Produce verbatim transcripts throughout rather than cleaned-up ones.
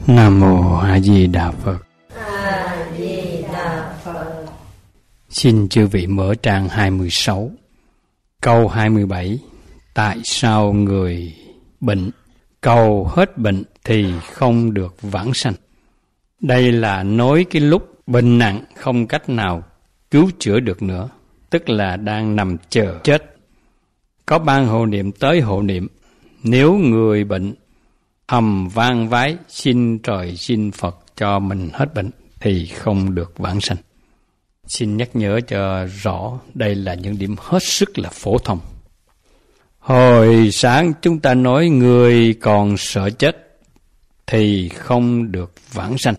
Nam Mô A Di Đà Phật. A Di Đà Phật. Xin chư vị mở trang hai mươi sáu, câu hai mươi bảy. Tại sao người bệnh cầu hết bệnh thì không được vãng sanh? Đây là nói cái lúc bệnh nặng không cách nào cứu chữa được nữa, tức là đang nằm chờ chết. Có ban hộ niệm tới hộ niệm, nếu người bệnh thầm vang vái xin trời xin Phật cho mình hết bệnh thì không được vãng sanh. Xin nhắc nhở cho rõ, đây là những điểm hết sức là phổ thông. Hồi sáng chúng ta nói người còn sợ chết thì không được vãng sanh.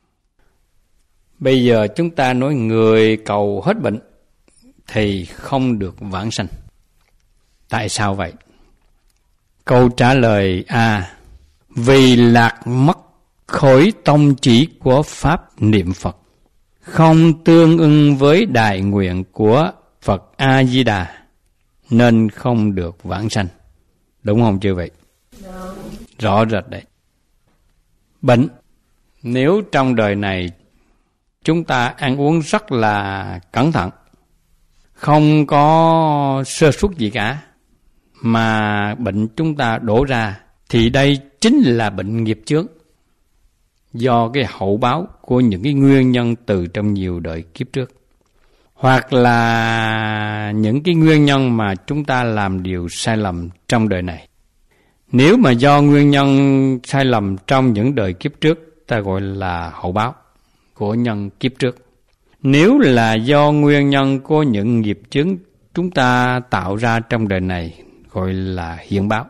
Bây giờ chúng ta nói người cầu hết bệnh thì không được vãng sanh. Tại sao vậy? Câu trả lời A. Vì lạc mất khối tông chỉ của Pháp niệm Phật, không tương ưng với đại nguyện của Phật A-di-đà, nên không được vãng sanh. Đúng không chư vị? Đúng. Rõ rệt đấy. Bệnh, nếu trong đời này chúng ta ăn uống rất là cẩn thận, không có sơ suất gì cả, mà bệnh chúng ta đổ ra, thì đây chính là bệnh nghiệp chướng, do cái hậu báo của những cái nguyên nhân từ trong nhiều đời kiếp trước, hoặc là những cái nguyên nhân mà chúng ta làm điều sai lầm trong đời này. Nếu mà do nguyên nhân sai lầm trong những đời kiếp trước, ta gọi là hậu báo của nhân kiếp trước. Nếu là do nguyên nhân của những nghiệp chướng chúng ta tạo ra trong đời này, gọi là hiện báo.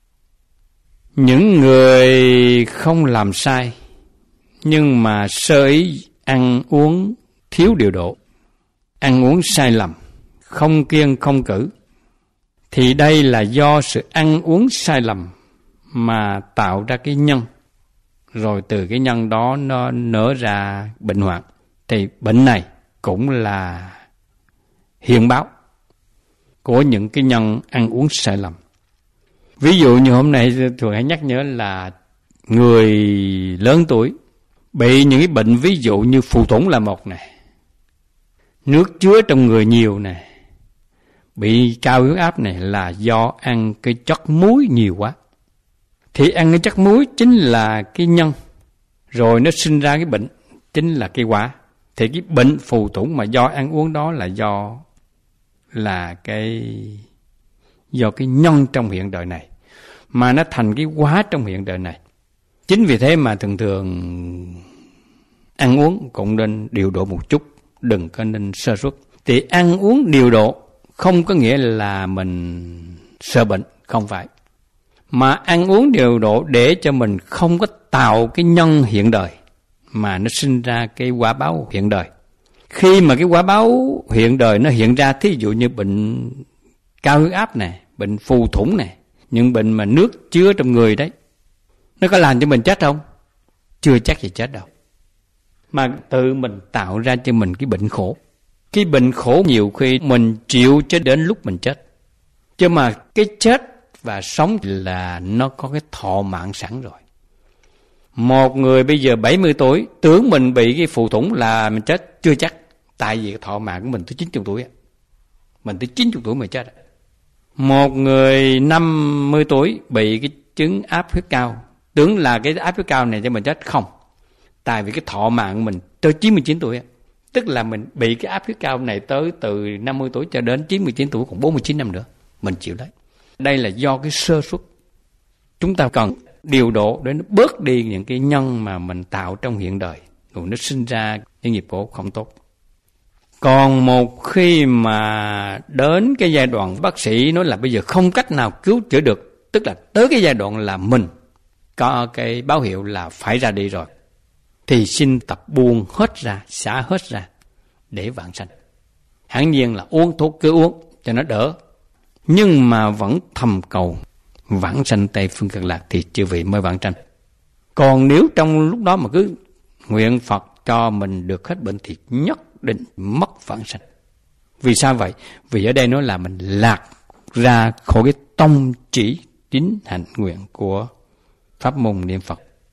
Những người không làm sai, nhưng mà sơ ý ăn uống thiếu điều độ, ăn uống sai lầm, không kiêng không cử, thì đây là do sự ăn uống sai lầm mà tạo ra cái nhân, rồi từ cái nhân đó nó nở ra bệnh hoạn. Thì bệnh này cũng là hiện báo của những cái nhân ăn uống sai lầm. Ví dụ như hôm nay tôi hãy nhắc nhớ là người lớn tuổi bị những cái bệnh, ví dụ như phù thủng là một này, nước chứa trong người nhiều này, bị cao huyết áp này, là do ăn cái chất muối nhiều quá. Thì ăn cái chất muối chính là cái nhân, rồi nó sinh ra cái bệnh chính là cái quả. Thì cái bệnh phù thủng mà do ăn uống đó là do là cái do cái nhân trong hiện đời này, mà nó thành cái quả trong hiện đời này. Chính vì thế mà thường thường ăn uống cũng nên điều độ một chút, đừng có nên sơ suất. Thì ăn uống điều độ không có nghĩa là mình sợ bệnh, không phải. Mà ăn uống điều độ để cho mình không có tạo cái nhân hiện đời, mà nó sinh ra cái quả báo hiện đời. Khi mà cái quả báo hiện đời nó hiện ra, thí dụ như bệnh cao huyết áp này, bệnh phù thủng này, những bệnh mà nước chứa trong người đấy, nó có làm cho mình chết không? Chưa chắc gì chết đâu. Mà tự mình tạo ra cho mình cái bệnh khổ. Cái bệnh khổ nhiều khi mình chịu cho đến lúc mình chết. Chứ mà cái chết và sống là nó có cái thọ mạng sẵn rồi. Một người bây giờ bảy mươi tuổi, tưởng mình bị cái phù thủng là mình chết, chưa chắc. Tại vì thọ mạng của mình tới chín mươi tuổi. Mình tới chín mươi tuổi mà chết. Một người năm mươi tuổi bị cái chứng áp huyết cao, tưởng là cái áp huyết cao này cho mình chết, không. Tại vì cái thọ mạng của mình tới chín mươi chín tuổi. Tức là mình bị cái áp huyết cao này tới từ năm mươi tuổi cho đến chín mươi chín tuổi, còn bốn mươi chín năm nữa. Mình chịu đấy. Đây là do cái sơ suất. Chúng ta cần điều độ để nó bớt đi những cái nhân mà mình tạo trong hiện đời, rồi nó sinh ra những nghiệp khổ không tốt. Còn một khi mà đến cái giai đoạn bác sĩ nói là bây giờ không cách nào cứu chữa được, tức là tới cái giai đoạn là mình có cái báo hiệu là phải ra đi rồi, thì xin tập buông hết ra, xả hết ra để vãng sanh. Hẳn nhiên là uống thuốc cứ uống cho nó đỡ, nhưng mà vẫn thầm cầu vãng sanh Tây Phương Cực Lạc thì chư vị mới vãng sanh. Còn nếu trong lúc đó mà cứ nguyện Phật cho mình được hết bệnh thì nhất định mất vãng sanh. Vì sao vậy? Vì ở đây nói là mình lạc ra khỏi cái tông chỉ tín hạnh nguyện của pháp môn niệm Phật.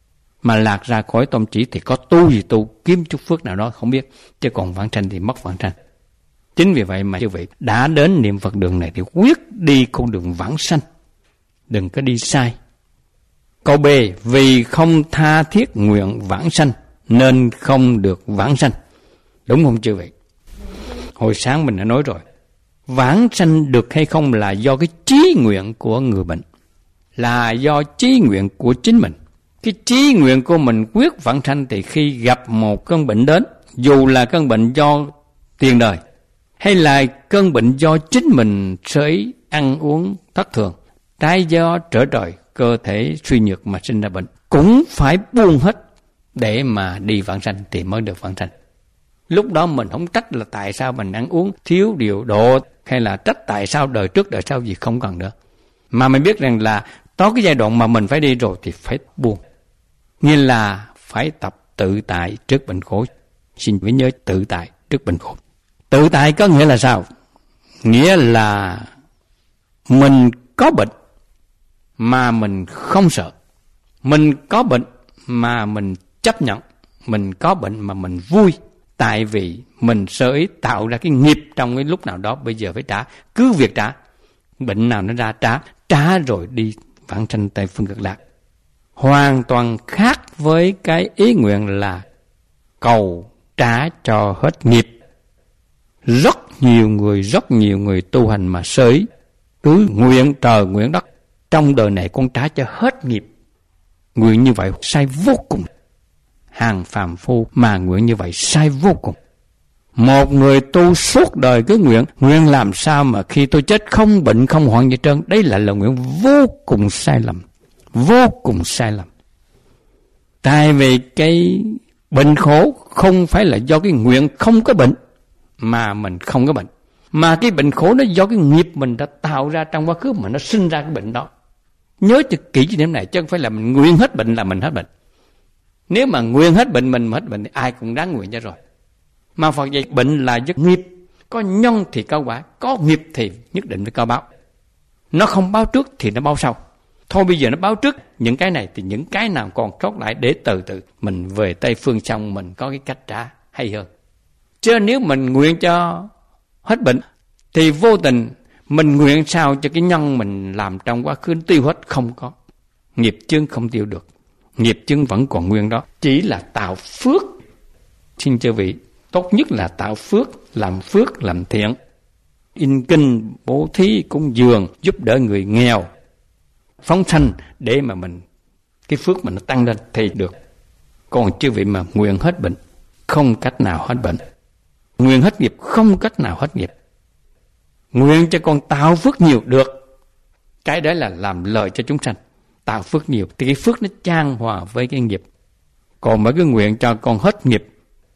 Mà lạc ra khỏi tông chỉ thì có tu gì tu, kiếm chút phước nào đó không biết, chứ còn vãng sanh thì mất vãng sanh. Chính vì vậy mà chư vị đã đến niệm Phật đường này thì quyết đi con đường vãng sanh, đừng có đi sai. Câu B, vì không tha thiết nguyện vãng sanh nên không được vãng sanh. Đúng không chư vị? Hồi sáng mình đã nói rồi, vãng sanh được hay không là do cái chí nguyện của người bệnh, là do chí nguyện của chính mình. Cái chí nguyện của mình quyết vãng sanh thì khi gặp một cơn bệnh đến, dù là cơn bệnh do tiền đời hay là cơn bệnh do chính mình sơ ý ăn uống thất thường, trái do trở trời, cơ thể suy nhược mà sinh ra bệnh, cũng phải buông hết để mà đi vãng sanh thì mới được vãng sanh. Lúc đó mình không trách là tại sao mình ăn uống thiếu điều độ, hay là trách tại sao đời trước đời sau gì, không cần nữa. Mà mình biết rằng là có cái giai đoạn mà mình phải đi rồi thì phải buông. Nghĩa là phải tập tự tại trước bệnh khổ. Xin phải nhớ tự tại trước bệnh khổ. Tự tại có nghĩa là sao? Nghĩa là mình có bệnh mà mình không sợ. Mình có bệnh mà mình chấp nhận. Mình có bệnh mà mình vui. Tại vì mình sơ ý tạo ra cái nghiệp trong cái lúc nào đó, bây giờ phải trả. Cứ việc trả. Bệnh nào nó ra trả. Trả rồi đi vãng sanh Tây Phương Cực Lạc. Hoàn toàn khác với cái ý nguyện là cầu trả cho hết nghiệp. Rất nhiều người, rất nhiều người tu hành mà sơ ý cứ nguyện trời nguyện đất, trong đời này con trả cho hết nghiệp. Nguyện như vậy sai vô cùng. Hàng phàm phu mà nguyện như vậy sai vô cùng. Một người tu suốt đời cứ nguyện, nguyện làm sao mà khi tôi chết không bệnh không hoạn gì trơn. Đấy là lời nguyện vô cùng sai lầm. Vô cùng sai lầm. Tại vì cái bệnh khổ không phải là do cái nguyện không có bệnh mà mình không có bệnh, mà cái bệnh khổ nó do cái nghiệp mình đã tạo ra trong quá khứ mà nó sinh ra cái bệnh đó. Nhớ cho kỹ cái điểm này, chứ không phải là mình nguyện hết bệnh là mình hết bệnh. Nếu mà nguyện hết bệnh mình mà hết bệnh thì ai cũng đáng nguyện cho rồi. Mà Phật dạy bệnh là do nghiệp, có nhân thì có quả, có nghiệp thì nhất định phải có báo. Nó không báo trước thì nó báo sau. Thôi bây giờ nó báo trước những cái này thì những cái nào còn sót lại để từ từ mình về Tây Phương xong mình có cái cách trả hay hơn. Chứ nếu mình nguyện cho hết bệnh thì vô tình mình nguyện sao cho cái nhân mình làm trong quá khứ tiêu hết, không có. Nghiệp chướng không tiêu được. Nghiệp chướng vẫn còn nguyên đó. Chỉ là tạo phước. Xin chư vị, tốt nhất là tạo phước, làm phước, làm thiện. In kinh, bố thí, cúng dường, giúp đỡ người nghèo, phóng sanh để mà mình cái phước mình nó tăng lên thì được. Còn chư vị mà nguyện hết bệnh, không cách nào hết bệnh. Nguyện hết nghiệp, không cách nào hết nghiệp. Nguyện cho con tạo phước nhiều được. Cái đấy là làm lợi cho chúng sanh. Tạo phước nhiều thì cái phước nó chan hòa với cái nghiệp. Còn mấy cái nguyện cho con hết nghiệp,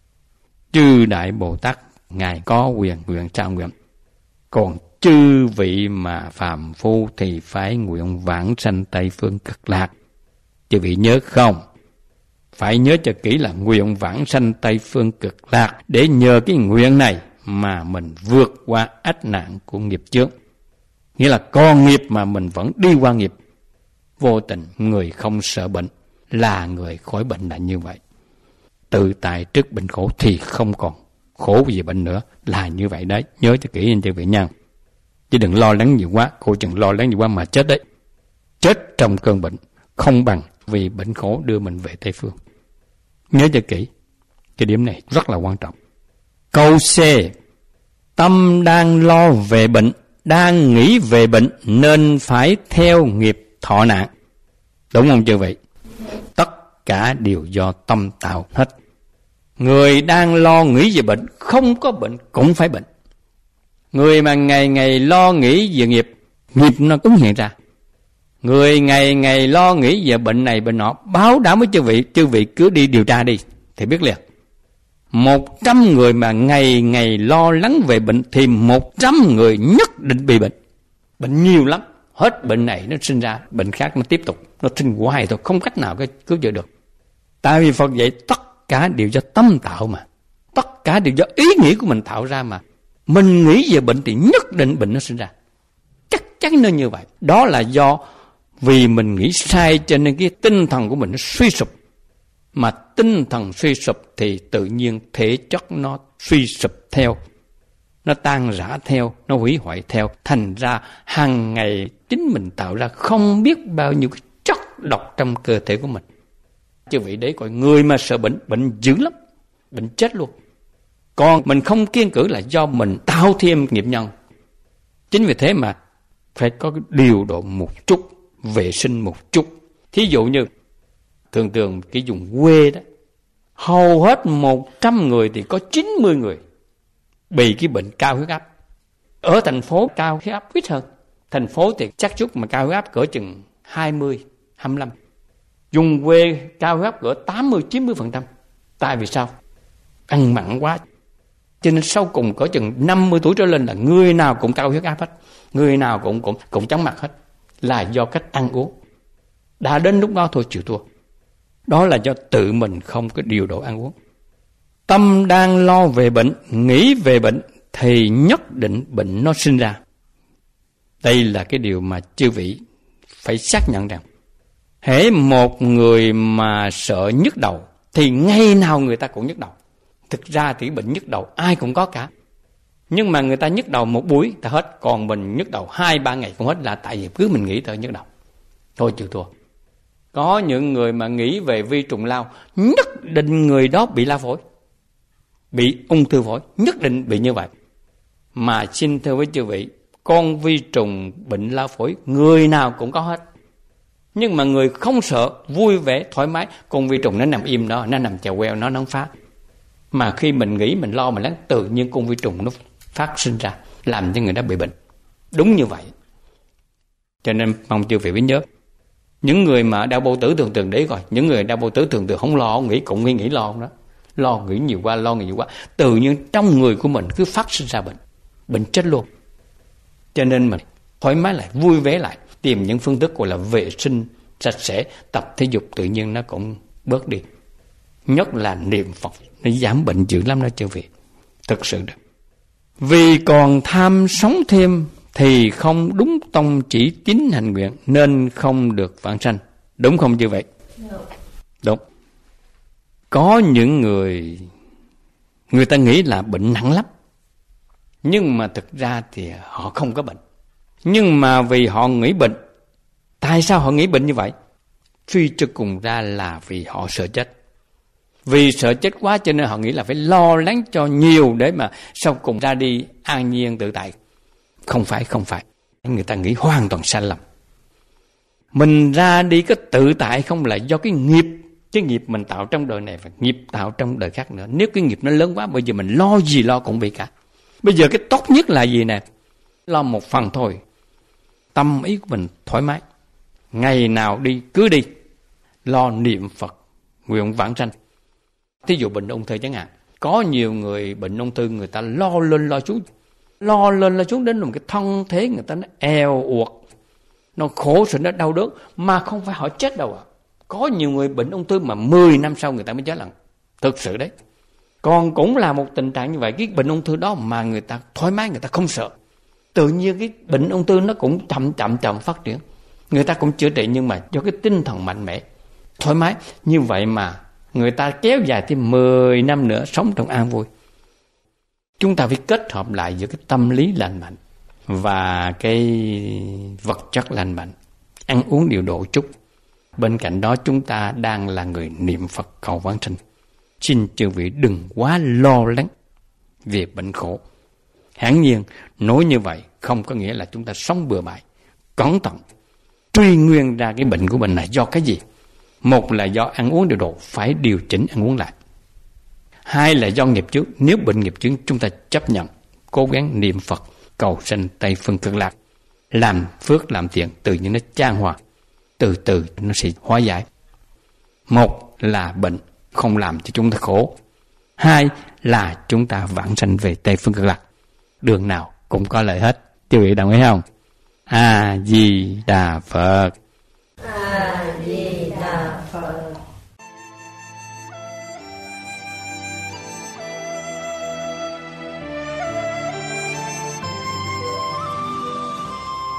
chư Đại Bồ Tát Ngài có quyền nguyện sao nguyện. Còn chư vị mà phàm phu thì phải nguyện vãng sanh Tây Phương Cực Lạc. Chư vị nhớ không? Phải nhớ cho kỹ là nguyện vãng sanh Tây Phương Cực Lạc, để nhờ cái nguyện này mà mình vượt qua ách nạn của nghiệp chướng. Nghĩa là con nghiệp mà mình vẫn đi qua nghiệp. Vô tình người không sợ bệnh là người khỏi bệnh là như vậy. Tự tại trước bệnh khổ thì không còn khổ gì bệnh nữa, là như vậy đấy. Nhớ cho kỹ anh chư vị nha. Chứ đừng lo lắng nhiều quá, cô chừng lo lắng nhiều quá mà chết đấy. Chết trong cơn bệnh không bằng vì bệnh khổ đưa mình về Tây Phương. Nhớ cho kỹ, cái điểm này rất là quan trọng. Câu C, tâm đang lo về bệnh, đang nghĩ về bệnh nên phải theo nghiệp thọ nạn. Đúng không chư vị? Tất cả đều do tâm tạo hết. Người đang lo nghĩ về bệnh, không có bệnh cũng phải bệnh. Người mà ngày ngày lo nghĩ về nghiệp, nghiệp nó cũng hiện ra. Người ngày ngày lo nghĩ về bệnh này bệnh nọ, báo đảm với chư vị, chư vị cứ đi điều tra đi thì biết liền. Một trăm người mà ngày ngày lo lắng về bệnh thì một trăm người nhất định bị bệnh. Bệnh nhiều lắm. Hết bệnh này nó sinh ra bệnh khác, nó tiếp tục, nó sinh hoài thôi, không cách nào cái cứu chữa được. Tại vì Phật dạy tất cả đều do tâm tạo mà. Tất cả đều do ý nghĩ của mình tạo ra mà. Mình nghĩ về bệnh thì nhất định bệnh nó sinh ra. Chắc chắn nên như vậy. Đó là do vì mình nghĩ sai cho nên cái tinh thần của mình nó suy sụp. Mà tinh thần suy sụp thì tự nhiên thể chất nó suy sụp theo, nó tan rã theo, nó hủy hoại theo. Thành ra hàng ngày chính mình tạo ra không biết bao nhiêu cái chất độc trong cơ thể của mình. Chứ vậy đấy, coi người mà sợ bệnh, bệnh dữ lắm, bệnh chết luôn. Còn mình không kiêng cữ là do mình tạo thêm nghiệp nhân. Chính vì thế mà phải có cái điều độ một chút, vệ sinh một chút. Thí dụ như thường thường cái vùng quê đó, hầu hết một trăm người thì có chín mươi người bị cái bệnh cao huyết áp. Ở thành phố cao huyết áp ít hơn. Thành phố thì chắc chút mà cao huyết áp cỡ chừng hai mươi, hai mươi lăm. Vùng quê cao huyết áp cỡ tám mươi, chín mươi phần trăm. Tại vì sao? Ăn mặn quá. Cho nên sau cùng cỡ chừng năm mươi tuổi trở lên là người nào cũng cao huyết áp hết. Người nào cũng, cũng, cũng chóng mặt hết. Là do cách ăn uống. Đã đến lúc đó thôi chịu thua. Đó là do tự mình không có điều độ ăn uống. Tâm đang lo về bệnh, nghĩ về bệnh thì nhất định bệnh nó sinh ra. Đây là cái điều mà chư vị phải xác nhận rằng hễ một người mà sợ nhức đầu thì ngày nào người ta cũng nhức đầu. Thực ra thì bệnh nhức đầu ai cũng có cả. Nhưng mà người ta nhức đầu một buổi ta hết, còn mình nhức đầu hai ba ngày cũng hết là tại vì cứ mình nghĩ tới nhức đầu. Thôi chịu thua. Có những người mà nghĩ về vi trùng lao, nhất định người đó bị lao phổi, bị ung thư phổi, nhất định bị như vậy. Mà xin thưa với chư vị, con vi trùng bệnh lao phổi người nào cũng có hết. Nhưng mà người không sợ, vui vẻ, thoải mái, con vi trùng nó nằm im đó, nó nằm chèo queo, nó không phá. Mà khi mình nghĩ, mình lo, mình lắng, tự nhiên con vi trùng nó phát sinh ra, làm cho người đó bị bệnh. Đúng như vậy. Cho nên mong chư vị phải nhớ, những người mà đau bao tử thường thường đấy coi, những người đau bao tử thường thường không lo, không nghĩ, cũng nghĩ nghĩ lo không đó. Lo nghĩ nhiều quá, lo nghĩ nhiều quá. Tự nhiên trong người của mình cứ phát sinh ra bệnh, bệnh chết luôn. Cho nên mình thoải mái lại, vui vẻ lại, tìm những phương thức gọi là vệ sinh sạch sẽ, tập thể dục, tự nhiên nó cũng bớt đi. Nhất là niệm Phật, nó giảm bệnh dữ lắm đó chư vị. Thực sự đó. Vì còn tham sống thêm thì không đúng tông chỉ tín hành nguyện nên không được vãng sanh. Đúng không như vậy? Đúng. Có những người người ta nghĩ là bệnh nặng lắm, nhưng mà thực ra thì họ không có bệnh. Nhưng mà vì họ nghĩ bệnh. Tại sao họ nghĩ bệnh như vậy? Suy cho cùng ra là vì họ sợ chết. Vì sợ chết quá cho nên họ nghĩ là phải lo lắng cho nhiều để mà sau cùng ra đi an nhiên tự tại. Không phải, không phải. Người ta nghĩ hoàn toàn sai lầm. Mình ra đi có tự tại không là do cái nghiệp. Cái nghiệp mình tạo trong đời này và nghiệp tạo trong đời khác nữa. Nếu cái nghiệp nó lớn quá, bây giờ mình lo gì lo cũng bị cả. Bây giờ cái tốt nhất là gì nè? Lo một phần thôi. Tâm ý của mình thoải mái. Ngày nào đi, cứ đi. Lo niệm Phật, nguyện vãng sanh. Thí dụ bệnh ung thư chẳng hạn. Có nhiều người bệnh ung thư người ta lo lên lo xuống. Lo lên lo xuống đến một cái thân thế người ta nó eo uột. Nó khổ sự nó đau đớn. Mà không phải họ chết đâu ạ. À. Có nhiều người bệnh ung thư mà mười năm sau người ta mới chết lần. Thực sự đấy. Còn cũng là một tình trạng như vậy. Cái bệnh ung thư đó mà người ta thoải mái, người ta không sợ. Tự nhiên cái bệnh ung thư nó cũng chậm chậm chậm phát triển. Người ta cũng chữa trị nhưng mà do cái tinh thần mạnh mẽ, thoải mái. Như vậy mà người ta kéo dài thêm mười năm nữa sống trong an vui. Chúng ta phải kết hợp lại giữa cái tâm lý lành mạnh và cái vật chất lành mạnh. Ăn uống điều độ chút. Bên cạnh đó chúng ta đang là người niệm Phật cầu vãng sanh. Xin chư vị đừng quá lo lắng về bệnh khổ. Hẳn nhiên nói như vậy không có nghĩa là chúng ta sống bừa bãi. Cẩn thận truy nguyên ra cái bệnh của mình là do cái gì. Một là do ăn uống điều độ, phải điều chỉnh ăn uống lại. Hai là do nghiệp chướng. Nếu bệnh nghiệp chướng chúng ta chấp nhận, cố gắng niệm Phật cầu sanh Tây Phương Cực Lạc, làm phước làm thiện, tự nhiên nó chan hòa, từ từ nó sẽ hóa giải. Một là bệnh không làm cho chúng ta khổ. Hai là chúng ta vãng sanh về Tây Phương Cực Lạc. Đường nào cũng có lợi hết. Chư vị đồng ý không? A Di Đà Phật. A Di Đà Phật.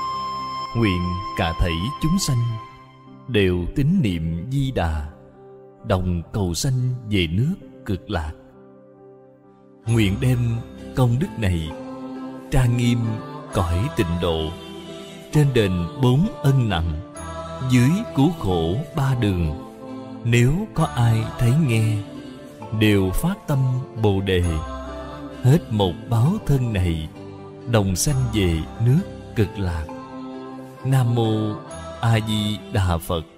Nguyện cả thảy chúng sanh đều tín niệm Di Đà, đồng cầu sanh về nước Cực Lạc. Nguyện đem công đức này trang nghiêm cõi tịnh độ, trên đền bốn ân nặng, dưới cứu khổ ba đường. Nếu có ai thấy nghe, đều phát tâm Bồ Đề, hết một báo thân này, đồng sanh về nước Cực Lạc. Nam mô A Di Đà Phật.